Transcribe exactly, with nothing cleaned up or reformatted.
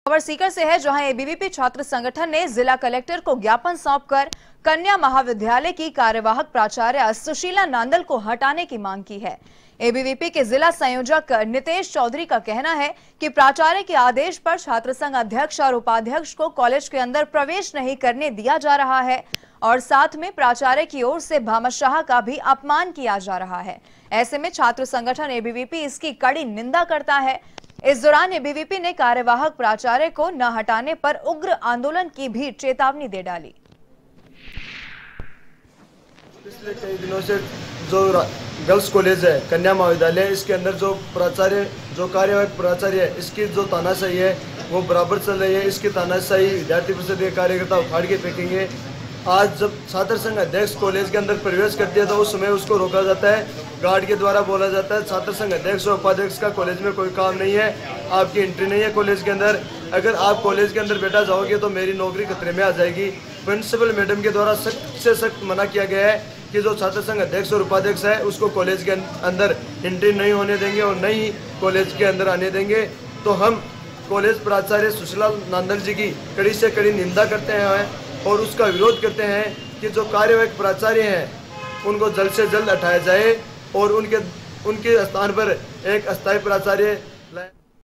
खबर सीकर से है, जहां एबीवीपी छात्र संगठन ने जिला कलेक्टर को ज्ञापन सौंपकर कन्या महाविद्यालय की कार्यवाहक प्राचार्य सुशीला नांदल को हटाने की मांग की है। एबीवीपी के जिला संयोजक नितेश चौधरी का कहना है कि प्राचार्य के आदेश पर छात्र संघ अध्यक्ष और उपाध्यक्ष को कॉलेज के अंदर प्रवेश नहीं करने दिया जा रहा है और साथ में प्राचार्य की ओर से भामाशाह का भी अपमान किया जा रहा है। ऐसे में छात्र संगठन एबीवीपी इसकी कड़ी निंदा करता है। इस दौरान एबीवीपी ने कार्यवाहक प्राचार्य को न हटाने पर उग्र आंदोलन की भी चेतावनी दे डाली। पिछले कई दिनों से जो गर्ल्स कॉलेज है कन्या महाविद्यालय, इसके अंदर जो प्राचार्य जो कार्यवाहक प्राचार्य है, इसकी जो तानाशाही है वो बराबर चल रही है। इसकी तानाशाही विद्यार्थी परिषद के कार्यकर्ता उखाड़ के फेंकेंगे। आज जब छात्र संघ अध्यक्ष कॉलेज के अंदर प्रवेश करती है तो उस समय उसको रोका जाता है, गार्ड के द्वारा बोला जाता है छात्र संघ अध्यक्ष और उपाध्यक्ष का कॉलेज में कोई काम नहीं है, आपकी एंट्री नहीं है कॉलेज के अंदर। अगर आप कॉलेज के अंदर बैठा जाओगे तो मेरी नौकरी खतरे में आ जाएगी। प्रिंसिपल मैडम के द्वारा सख्त से सख्त मना किया गया है कि जो छात्र संघ अध्यक्ष और उपाध्यक्ष है उसको कॉलेज के अंदर एंट्री नहीं होने देंगे और नहीं कॉलेज के अंदर आने देंगे। तो हम कॉलेज प्राचार्य सुशीला नांदल जी की कड़ी से कड़ी निंदा करते हैं और उसका विरोध करते हैं कि जो कार्यवाहक प्राचार्य हैं उनको जल्द से जल्द हटाया जाए और उनके उनके स्थान पर एक अस्थायी प्राचार्य लाए।